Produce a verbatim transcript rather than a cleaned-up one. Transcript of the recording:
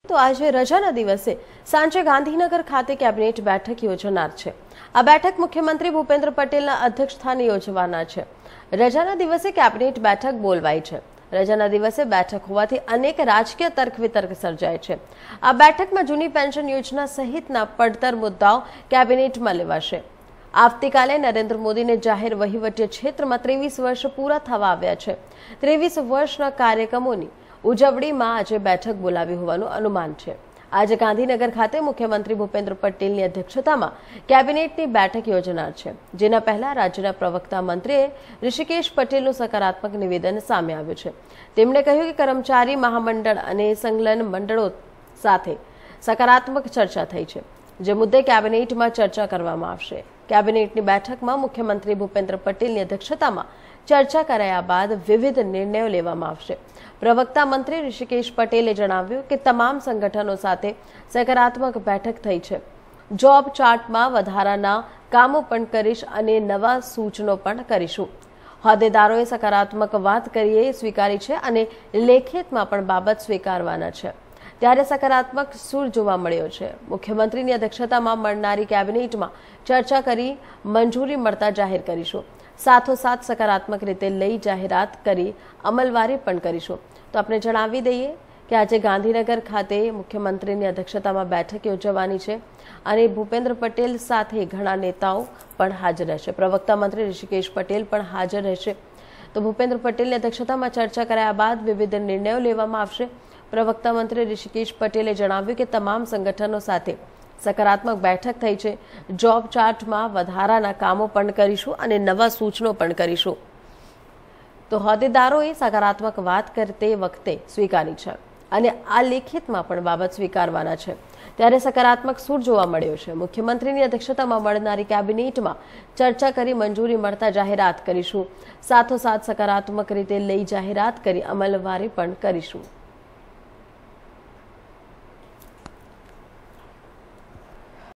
તો આજે રજાના દિવસે સાંજે ગાંધીનગર ખાતે કેબિનેટ બેઠક યોજાનાર છે। આ બેઠક મુખ્યમંત્રી ભૂપેન્દ્ર પટેલના અધ્યક્ષસ્થાને યોજવાના છે। રજાના દિવસે કેબિનેટ બેઠક બોલવાઈ છે। રજાના દિવસે બેઠક હોવાથી અનેક રાજકીય તર્ક વિતર્ક સર્જાય છે। આ બેઠકમાં જૂની પેન્શન યોજના સહિતના પડતર મુદ્દાઓ કેબિનેટમાં લેવાશે। આવતીકાલે નરેન્દ્ર મોદીને જાહેર વહીવટી ક્ષેત્રમાં ત્રેવીસ વર્ષ પૂરા થવા આવ્યા છે। ત્રેવીસ વર્ષના કાર્યક્રમોની ઉજવણીમાં આજે બેઠક બોલાવી હોવાનું અનુમાન છે। આજે ગાંધીનગર ખાતે મુખ્યમંત્રી ભૂપેન્દ્ર પટેલની અધ્યક્ષતામાં કેબિનેટની બેઠક યોજાનાર છે, જેના પહેલા રાજ્યના પ્રવક્તા મંત્રીએ ઋષિકેશ પટેલનું સકારાત્મક નિવેદન સામે આવ્યું છે। તેમણે કહ્યું કે કર્મચારી મહામંડળ અને સંકલન મંડળો સાથે સકારાત્મક ચર્ચા થઈ છે, જે મુદ્દે કેબિનેટમાં ચર્ચા કરવામાં આવશે। કેબિનેટની બેઠકમાં મુખ્યમંત્રી ભૂપેન્દ્ર પટેલની અધ્યક્ષતામાં ચર્ચા કરાયા બાદ વિવિધ નિર્ણયો લેવામાં આવશે। પ્રવક્તા મંત્રી ઋષિકેશ પટેલે જણાવ્યું કે તમામ સંગઠનો સાથે સકારાત્મક બેઠક થઈ છે। જોબ ચાર્ટમાં વધારાના કામો પણ કરીશ અને નવા સૂચનો પણ કરીશું। હોદ્દેદારોએ સકારાત્મક વાત કરીએ સ્વીકારી છે અને લેખિતમાં પણ બાબત સ્વીકારવાના છે, ત્યારે સકારાત્મક સૂર જોવા મળ્યો છે। મુખ્યમંત્રીની અધ્યક્ષતામાં મળનારી કેબિનેટમાં ચર્ચા કરી મંજૂરી મળતા જાહેર કરીશું। સાથોસાથ સકારાત્મક રીતે લઈ જાહેરાત કરી અમલવારી પણ કરીશું। તો આપણે જણાવી દઈએ કે આજે ગાંધીનગર ખાતે મુખ્યમંત્રીની અધ્યક્ષતામાં બેઠક યોજવાની છે અને ભૂપેન્દ્ર પટેલ સાથે ઘણા નેતાઓ પણ હાજર રહેશે। પ્રવક્તા મંત્રી ઋષિકેશ પટેલ પણ હાજર રહેશે। તો ભૂપેન્દ્ર પટેલની અધ્યક્ષતામાં ચર્ચા કરાયા બાદ વિવિધ નિર્ણયો લેવામાં આવશે। પ્રવક્તા મંત્રી ઋષિકેશ પટેલે જણાવ્યું કે તમામ સંગઠનો સાથે સકારાત્મક બેઠક થઈ છે। જોબ ચાર્ટમાં વધારાના કામો પણ કરીશું અને નવા સૂચનો પણ કરીશું। તો હોદ્દેદારોએ સકારાત્મક વાત કરતે વખતે સ્વીકારી છે અને આ લેખિતમાં પણ બાબત સ્વીકારવાના છે, ત્યારે સકારાત્મક સૂર જોવા મળ્યો છે। મુખ્યમંત્રીની અધ્યક્ષતામાં મળનારી કેબિનેટમાં ચર્ચા કરી મંજૂરી મળતા જાહેરાત કરીશું। સાથોસાથ સકારાત્મક રીતે લઈ જાહેરાત કરી અમલવારી પણ કરીશું।